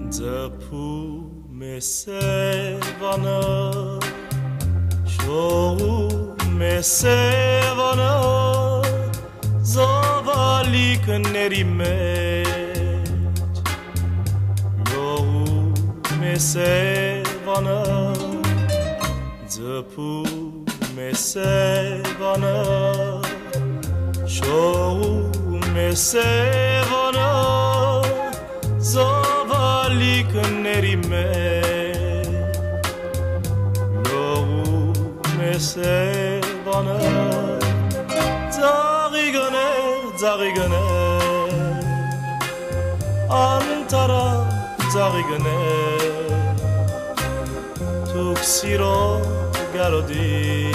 Zăpu mesevană Șou mesevană Zavalik nerimeci Șou mesevană Zăpu mesevană Șou mesevană Zavalik nerimeci Șou mesevană Zariganer Antara zariganer Tuxiro garodi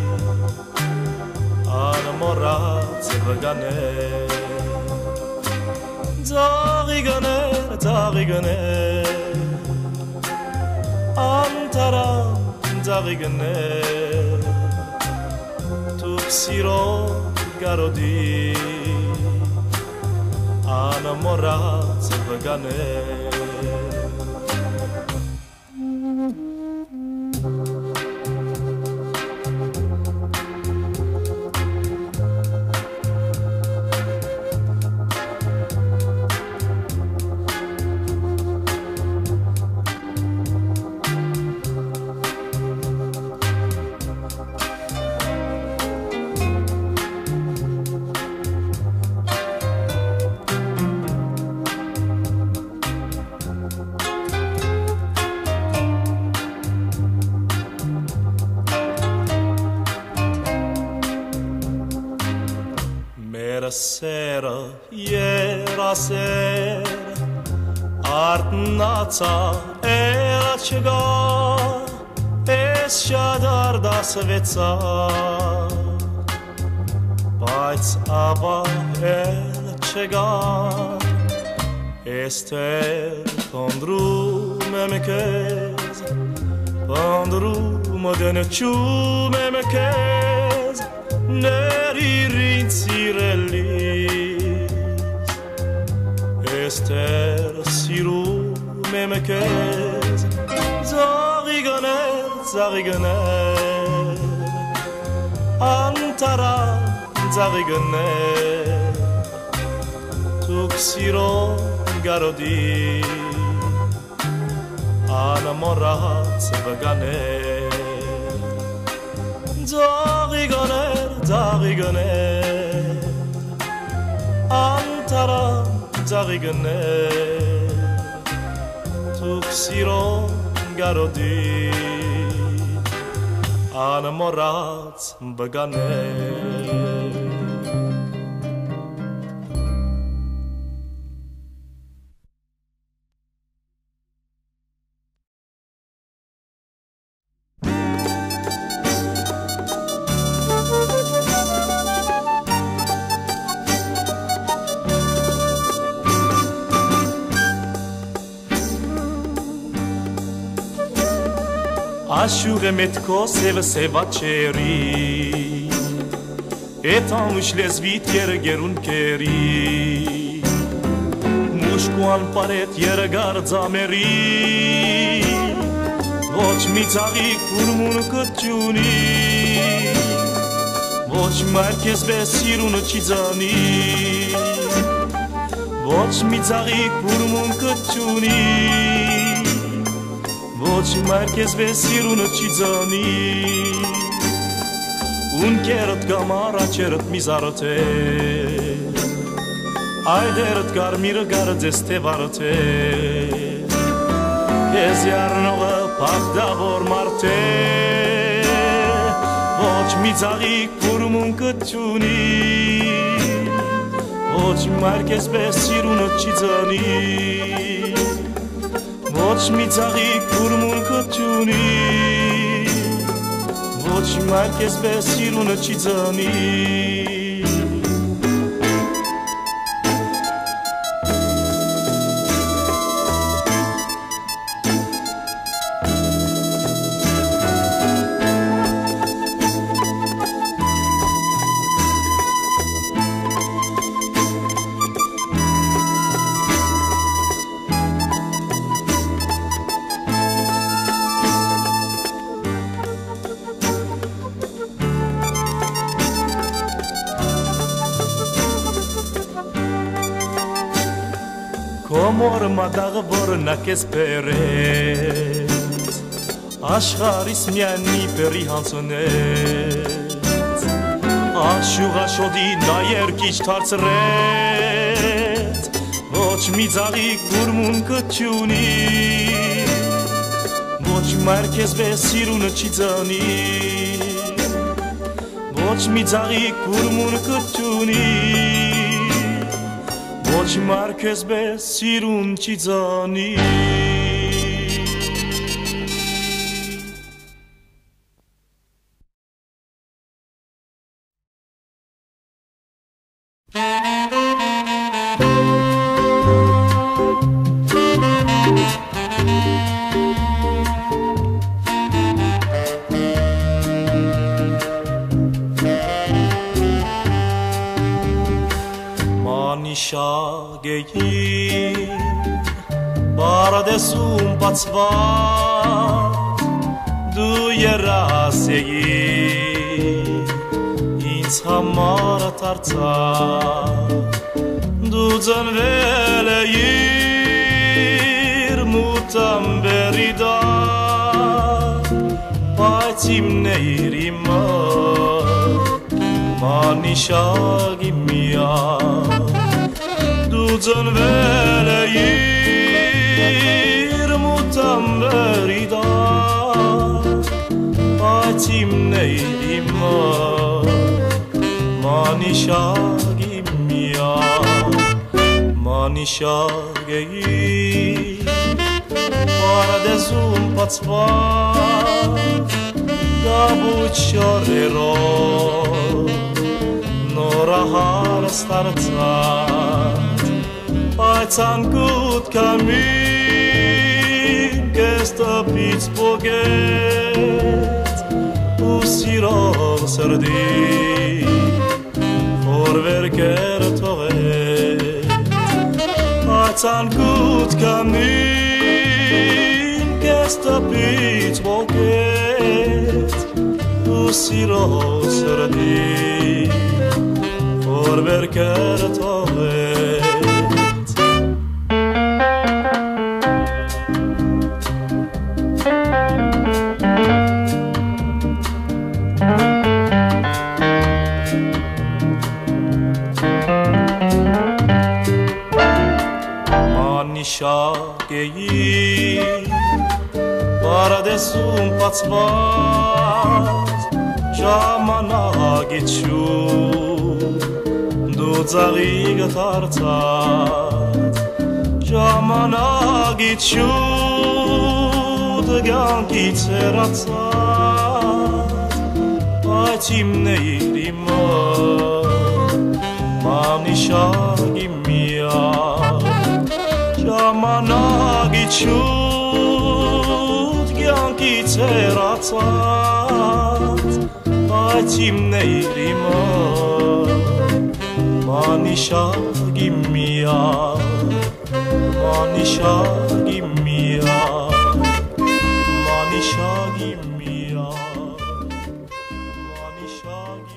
Anamorat zaganer Zariganer Antara zariganer Tuxiro garodi Anamorat zaganer Sera, era sera, Artnața era cega, Eșadar da sveța, Paiț aba el cega, Ester pondru memekez, Pondru mădănăciu memekez, Neririn țirelis Ester siru memekez Zariganer Antara zariganer Tuxiro garodi Anamorat zaganer Zariganer Antara zariganer Tuxiro garodi Anamorat baganer Ashur metko seva cheri Etan ushles vit gerun keri Mushkuan paret garza meri Voch mitari kurmun kutjuni Voch merkez besirun chizani Voch mitari kurmun kutjuni Voci merkez vesirun cizani Un kerat gamara cerat mizarate Ayderet garmir gardzeste varate Ez yarnova pagdavor marte Voci mizari kurmun kutjuni Voci merkez vesirun cizani Voci mitari kurmun kutjuni Voci merkez besirun cizani մադաղը որնակ ես պերեց Աշխարիս միանի պերի հանցոնեց Աշուղ աշոդի նա երկիչ թարցրեց Ոչ մի ձաղի կուրմուն կտյունի Ոչ մայր կեզ բե սիրունը չի ձանի Ոչ մի ձաղի կուրմուն կտյունի Ոչ մայր կեզ բե սիրուն չի ձանի Շագեին բարադեսում բացված դու երասեի ինձ համար դարձավ դու ծնվել էիր մութամբերի դար բայց իմն էիր իմը մանիշագի միակ Դու ծնվել էիր մութամբերի դար Բայց իմն էիր իմը մանիշագի միակ Մանիշագ էիր պարադեզում բացված Գաբուտ շորերով նորահարս դարձած Բայց անկուտ կամին կեզ տպից պոգեց ու սիրով սրդի խորվեր կերը թողեց Բայց անկուտ կամին կեզ տպից պոգեց ու սիրով սրդի խորվեր կերը թողեց Շագեի բարադեսում բացված ժամանակիչում դու ծաղիկը դարձած ժամանակիչում դգանքից հեռացած բայց իմն էիր իմը մանիշագի միակ Ժամանակիչուտ կյանքից հեռացած Բայց իմն էիր իմը մանիշագի միակ Մանիշագի միակ Մանիշագի միակ Մանիշագի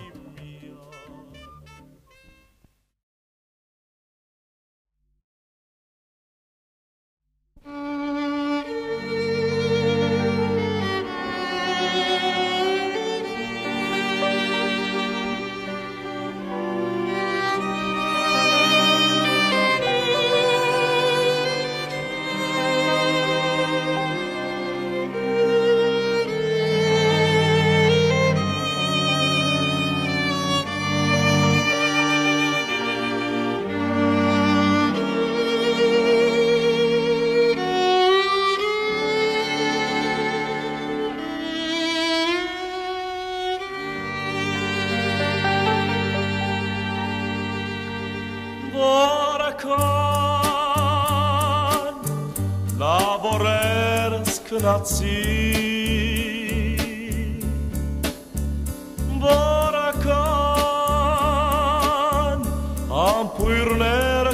Բարական ամպույրները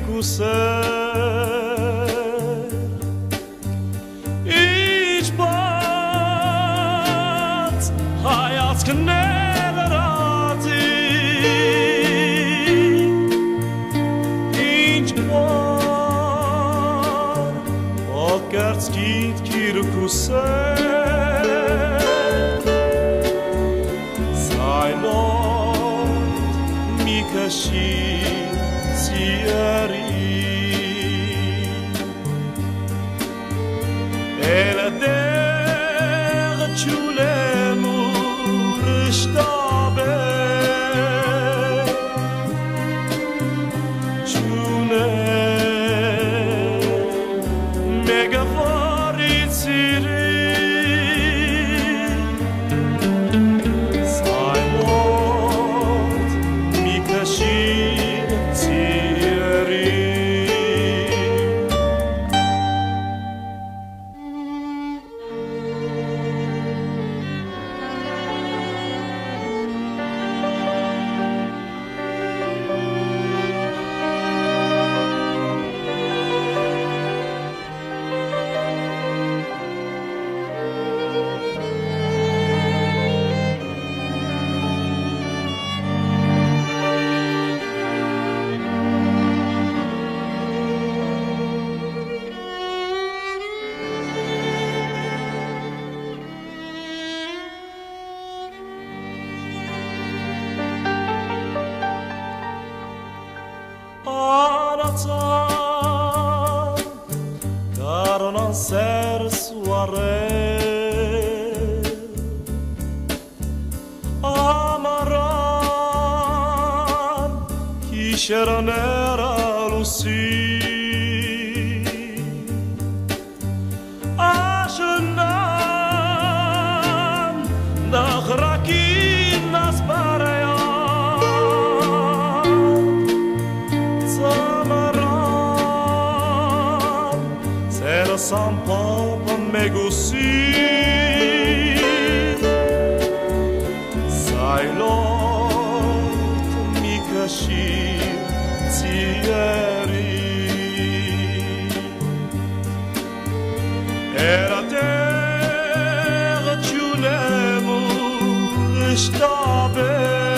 կիրկուսեր Իջբաց հայացքները ռատի Ինչ կրծքիդ կիրկուսել Զայնոտ մի քշի ծիերի Էլը դեղը չունեմ ու ռշտաբ է Caronan ser soare Amaran Kisheranera lusi Ashenan Nachrakin naspareya Sam papa me gusi Sailot mi kashi tsieri Era terra ciunemu rishtabe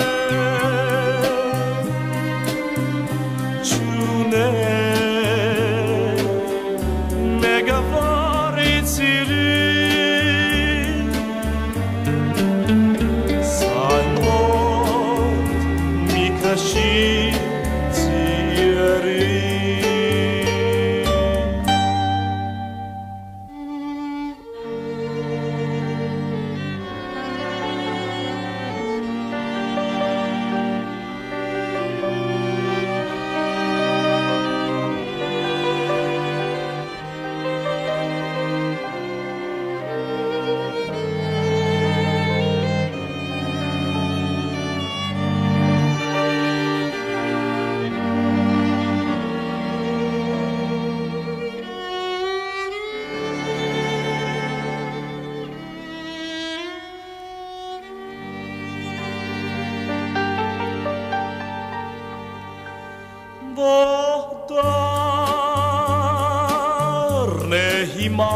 Որտարն է հիմա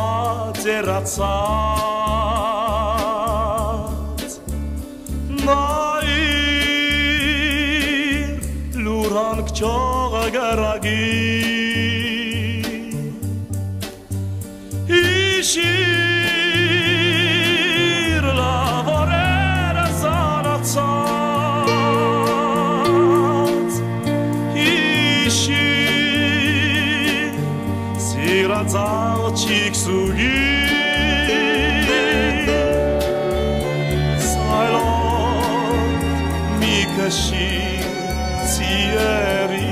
ձերացած Նայիր լուրանք չողը գրագի Իշիր լավորերը զանացած Իշիր սիրածաղ չիքսուգի Սայլոտ մի քշի ծիերի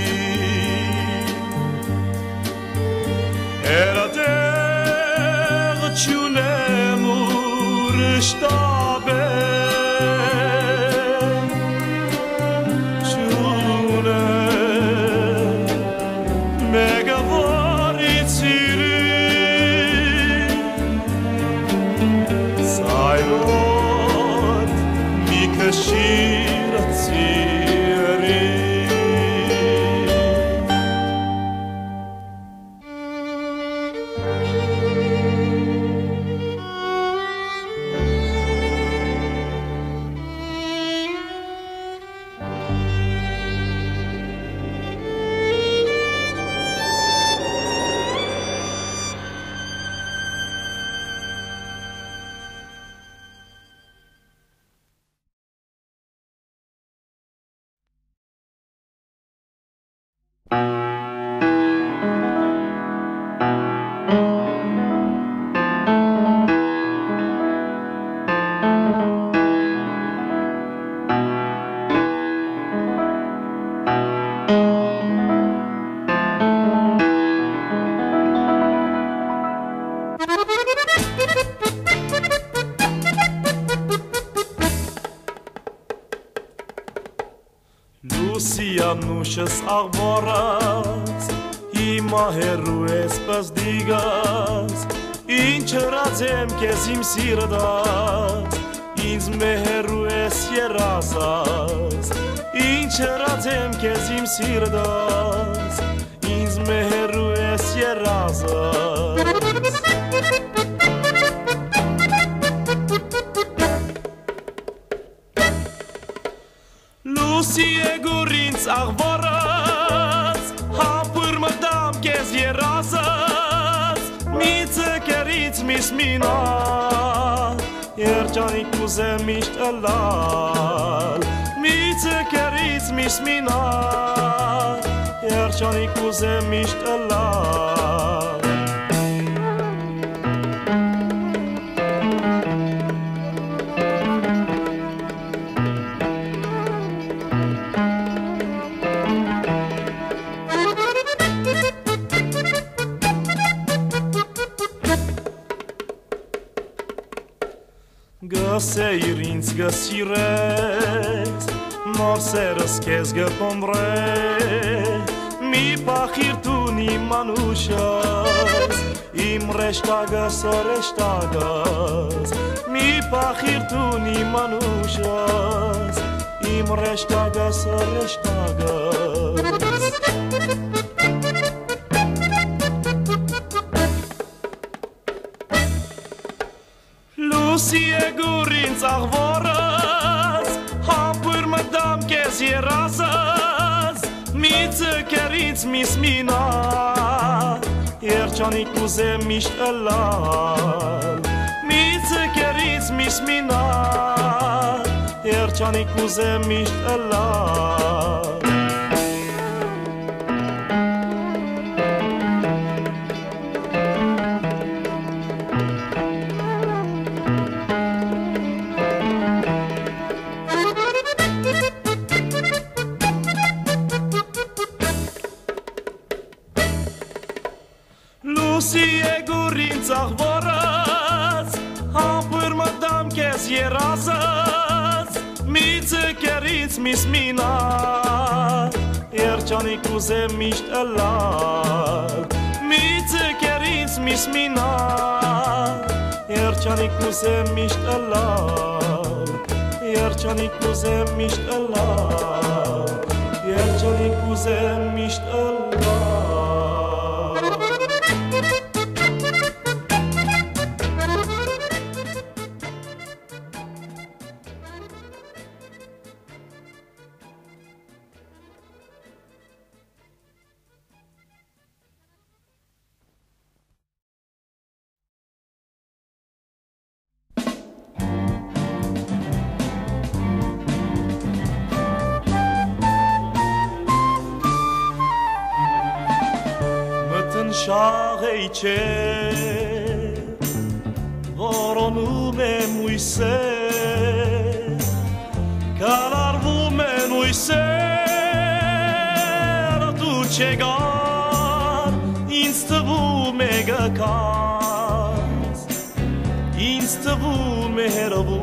Էլը դեղը չունեմ ու ռշտաբ է Lucia nușës agboras, ima herues pës digas, inqë radzem kezim sirdas, inz me herues jerasas, inqë radzem kezim sirdas, inz me herues jerasas. Lucie gurinț agboras, hapër më dam kez jerasas, miță keric mismina, Erçani kuze misht elal, miță keric mismina, Erçani kuze misht elal. Gëse I rinc gësires, morserës kez gëpëmbre, mi pahirtu një manushës, im reshtagas o reshtagas, mi pahirtu një manushës, im reshtagas o reshtagas. Lucie gurinț agboras, hapër më dam kez jerasas, miță keric mismina, Erçani kuze misht elal, miță keric mismina, Erçani kuze misht elal. Lucie gurinț agboras, hapër më dam kez jerasas, miță keric mismina, Erçani kuze misht elal, miță keric mismina, Erçani kuze misht elal, Erçani kuze misht elal, Erçani kuze misht elal. Shahej që voronu me mujse, ka larvu me mujse, rëtu që gar, inës të vu me gëkas, inës të vu me herëvu,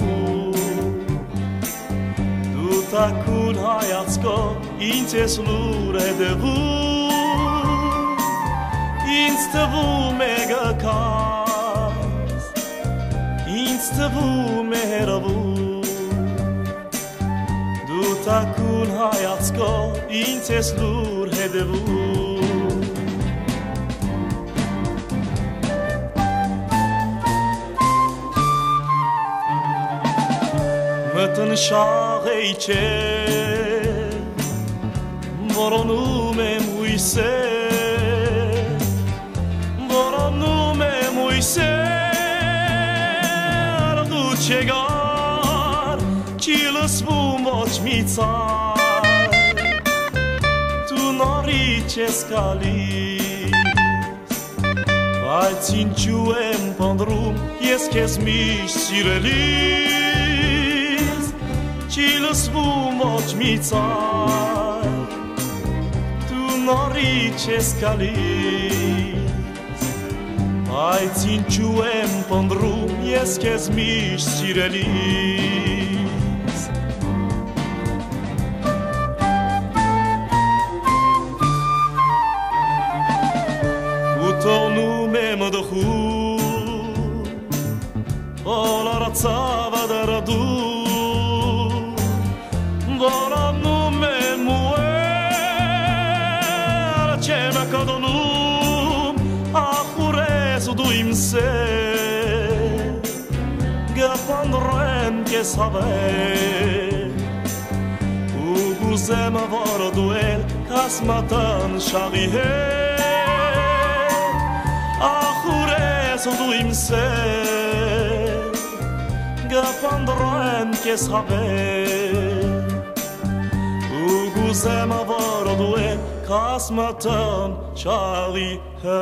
du ta kun hajatsko, inës e slure dhe vu, inës të vu me gëkas, inës të vu me herëvu, du ta kun hajatsko, inës e slure dhe vu. Më të në shahej që voronu me mujse, voronu me mujse, rëdu që gar, qilës vu moq mi car, tu nori që skalis, vajcin quem pëndrum, jes kes mish sirelis, qilës vu moq mi car, tu nori që skalis, Aj cin quem pëndru jes kes mish sirelis Utonu me më dëhu Ola racava da radu Dora nu me muë Ara që me ka donu Dujmë se Gëpëndrem ke saber U guzem a varë duel Kas ma të në shalihe Ahures dujmë se Gëpëndrem ke saber U guzem a varë duel Kas ma të në shalihe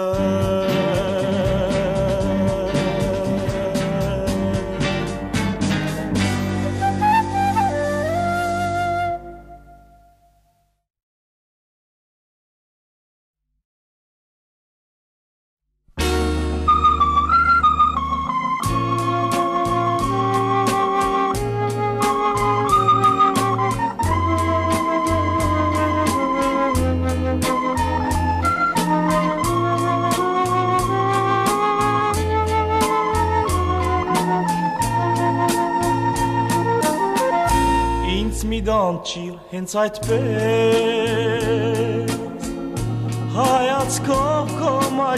Mi dan qil hencajt pes Hajat s'ko ma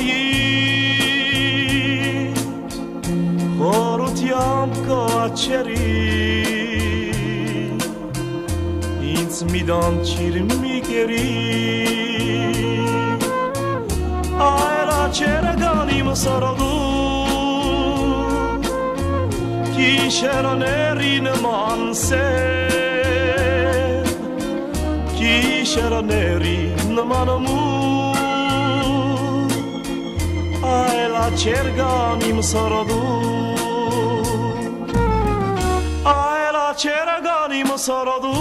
jit Horut jam ko a qeri Inc mi dan qil mi keri Ajra qere gani më saradu Kishera neri në manse Kishera neri në manë mu A e la qergani më saradu A e la qergani më saradu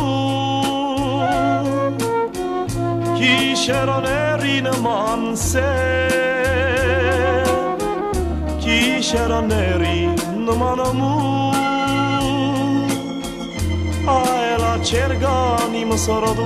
Kishera neri në manë se Kishera neri në manë mu A e la qergani më saradu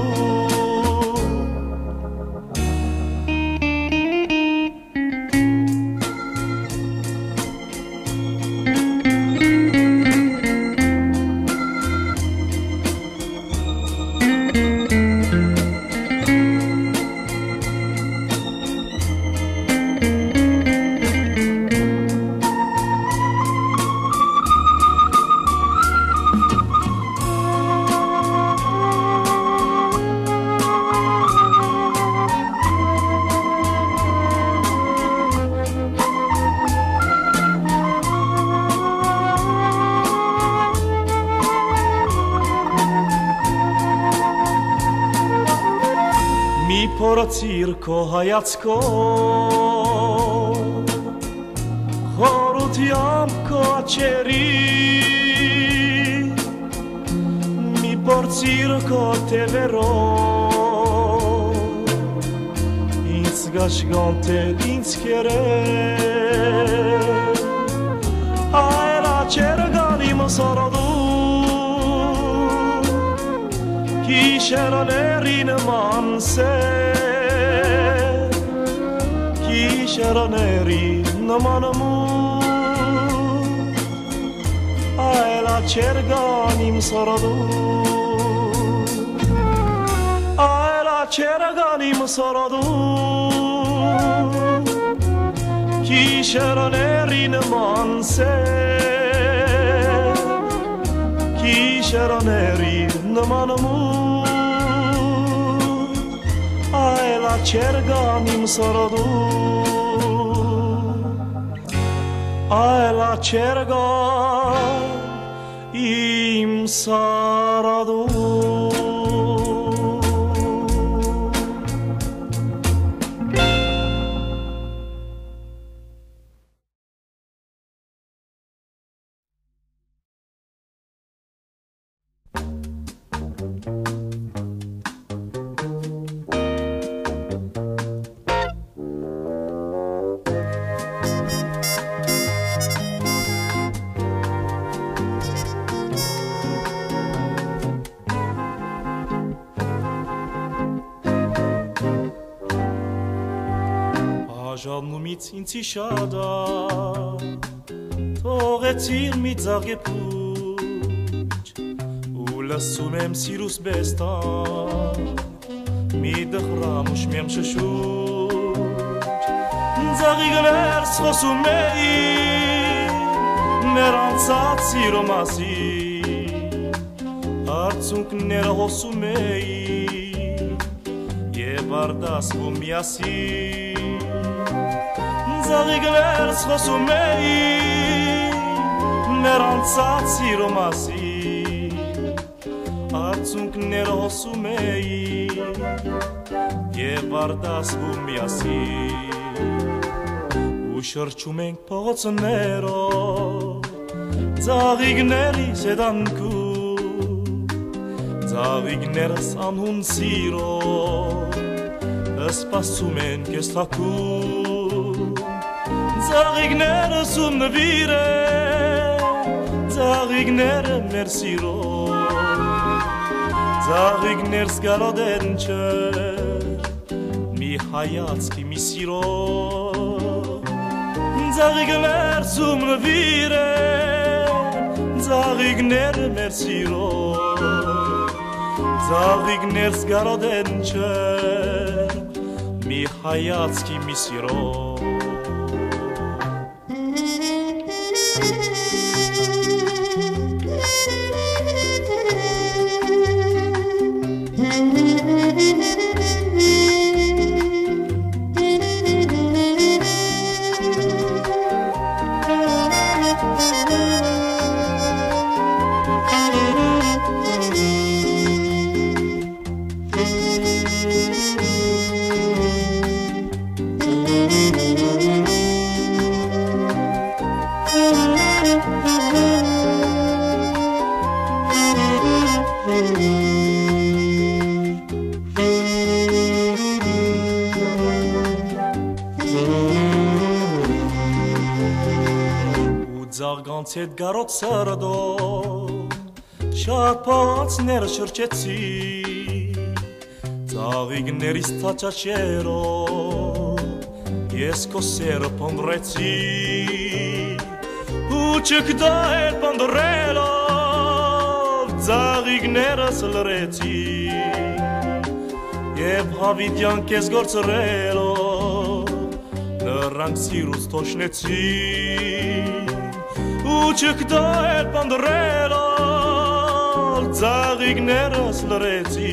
Pora cirko hajacko Horut jam ko a qeri Mi por cirko te vero Inc ga shgante inc kjere A e la qergani më saradu Kishera neri në manse Kishera neri në manë mu A e la qergani më saradu A e la qergani më saradu Kishera neri në manse Kishera neri në manë mu A e la qergani më saradu A e la qergani më saradu Քոնից ինձ իշադա Թողեցիր մի ձագեպուչ Ու լսում եմ սիրուս բեստան Մի դխրամ ու շմեմ շշուչ Ձագիգներ սխոսում էին Մեր անցած սիրո մասին Արցունքները հոսում էին Եվ արդասվում միասին Ձագիգներ սխոսում էին Մեր անցած սիրո մասին Արցունքները հոսում էին Եվ արդասվում միասին Ու շրջում ենք փողոցներով Ձագիգների սեդանքում Ձագիգներս անհուն սիրով Սպասում են քեզ թաքուն Ձագիգներս ու նվիր են Ձագիգները մեր սիրով Ձագիգներ զգալոդ են չէ Մի հայացքի մի սիրով Ձագիգներ ու նվիր են Ձագիգները մեր սիրով Ձագիգներ զգալոդ են չէ Մի հայացքի մի սիրով Ձարգանց հետ գարոտ սրդով Շատ փողոցները շրջեցի Ձագիգներիս թաչաչերով Ես քո սերը փնտրեցի Ու չկդահեր փնտրելով Ձագիգներս լրեցի Եվ հավիտյան քեզ գործրելով Նրանք սիրուց թոշնեցի Ու չկդահեր փնտրելով Ձագիգներս լրեցի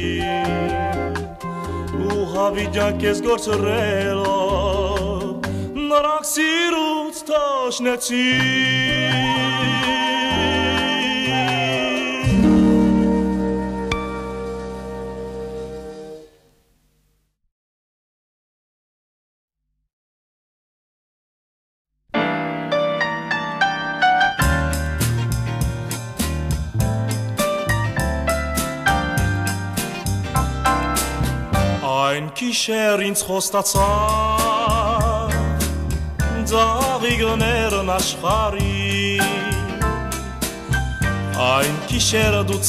Ու հավիտյան քեզ գործրելով Նրանք սիրուց թոշնեցի Այն կիշեր ինձ խոստացա Ձագիգներն աշխարի Այն կիշերը դու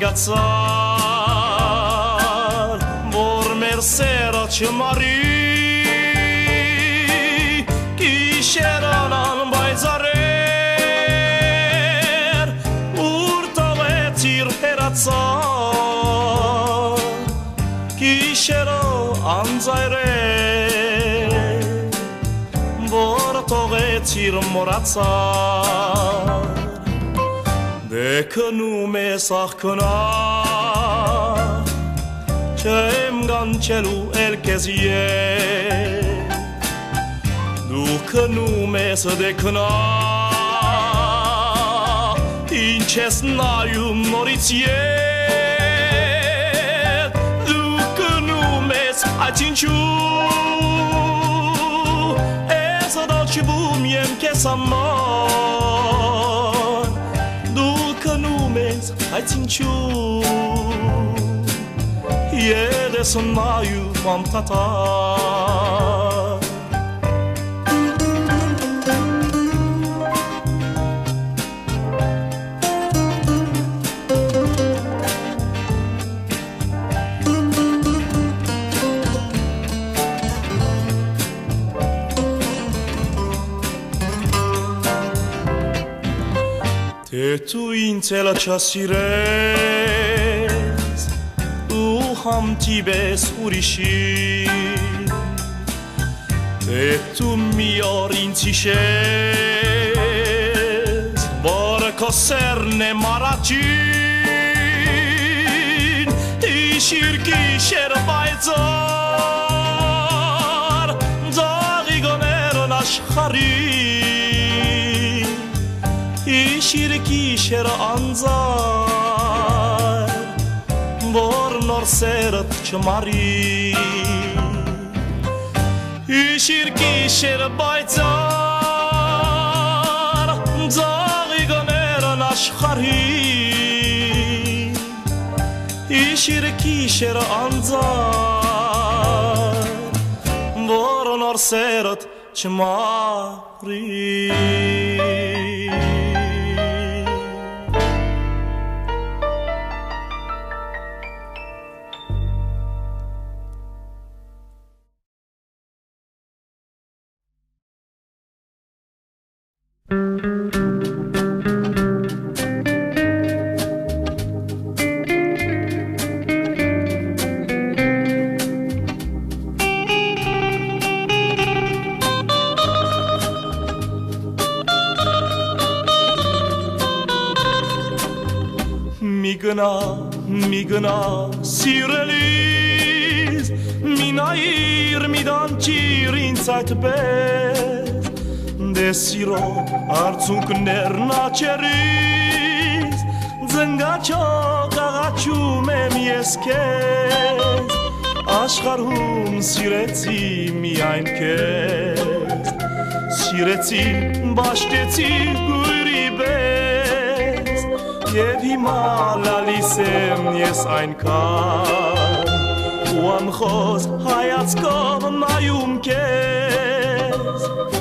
ցանկացար Որ մեր սերը չմարի Կիշերն անբայծարեր Ուր տվեցիր հերացար Կիշերը անձայրեր Որ թողեցիր մոռացար Դե քնում ես աղքնա Չեմ գանչելու էլ քեզ ետ Դու քնում ես դե քնա Ինչ ես նայում նորից ետ Դու քնում ես այդ ինչու Ես դաչվում եմ քեզ համար Դու քնում ես այդ ինչու Ես նայում ամտատար Te tu ințela cea sirez U ham tibes urishi Te tu mior ințișez Bără coserne maracin Ishirki sherbaizar Zarigonero nashcharin Ishirki sher anzar Bornor seret chmari Ishirki sherbaizar Zarigonero nashcharin Ishirki sher anzar Bornor seret chmari Migna, sirelis Minair midancir in Zeit best Desiro arzunk nerna ceris Zângacio gagaciu memieskez Ashkarum sireți mi ainkez Sireți bașteți guribez Jevi malalisem yes ein kan Uam choz hayatskov mayum kes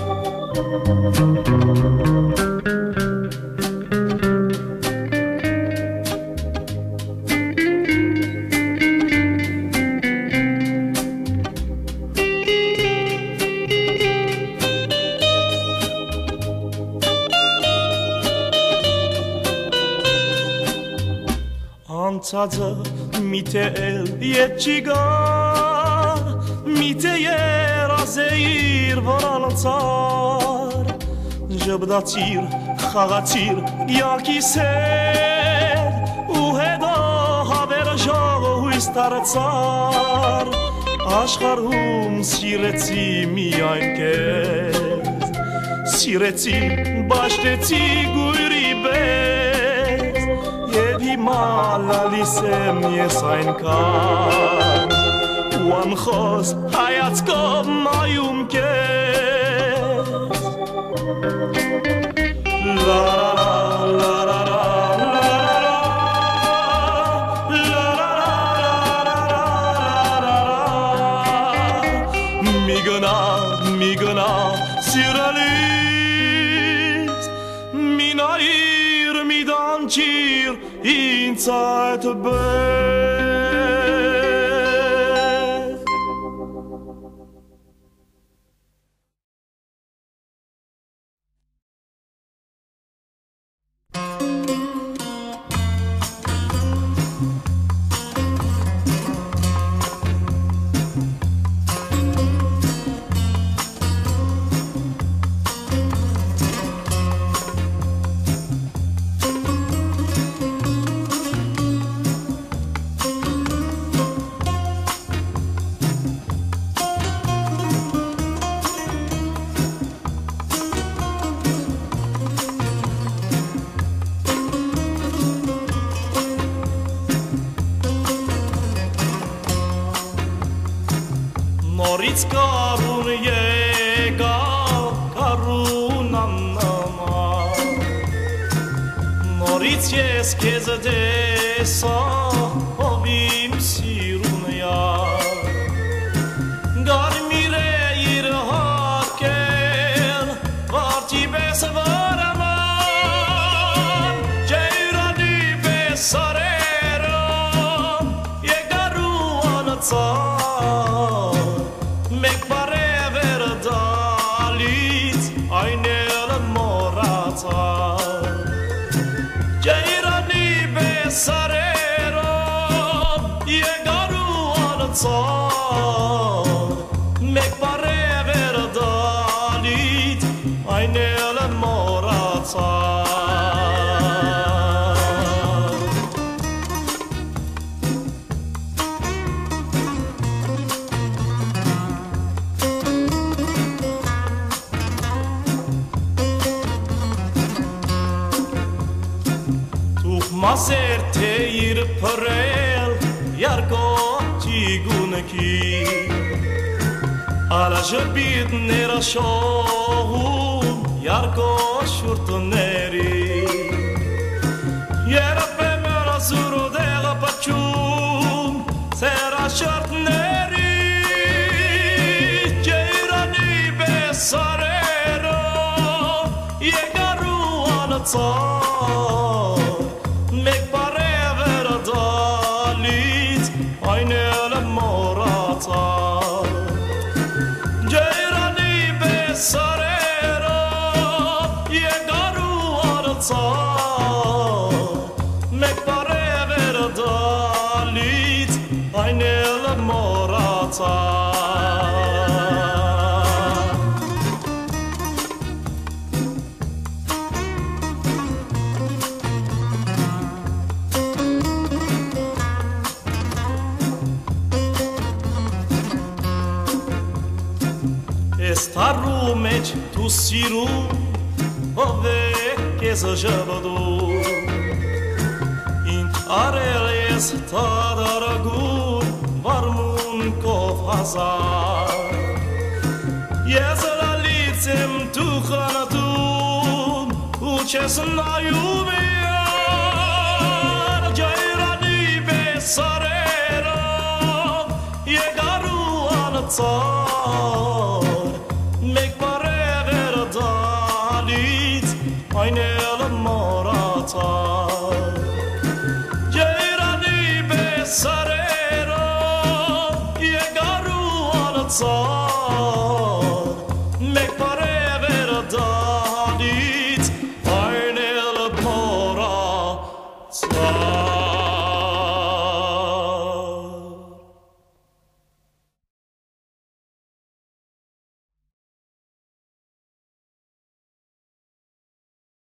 Anțață mite el yechigar mite yera zeir voralanțar Jebdațir, xagațir, yakiser Uhedo haber jogo huistarțar Ashkarum sireți mi ainkez Sireți bașteți guiribez Jevi malalisem yes ein kan Uam choz hayatskov mayum kes La la la la Migna, siralis Minair midancir in Zeit best Նորից կարուն եկավ կարուն աննամար Նորից ես քեզ տեսա ով իմ սիրուն յար Գարմիր է իր հարկել վարդի պես վարաման Ջեյրանի պես սարերով եկարու անցար tsar me pareve dalit ainele moraca Maser teir parel yargo tigunaki ala jabit nera shohu yargo shurtuneri yera pemera zuru dela pachum sera shurtuneri jairani besarero yegaru anatsa Make pareve dalit ainele morata Jairani besarero yegaru arza Make pareve dalit ainele morata Staru meci tu siru ove che zajabado in areles tadaragur varmun ko hazar yezala litem tu khanatu uchesna yumiyar jairani besarero yegaru antsar Make pareve dalit ainele morata Jairani besarero yegaru antsar Make pareve dalit ainele morata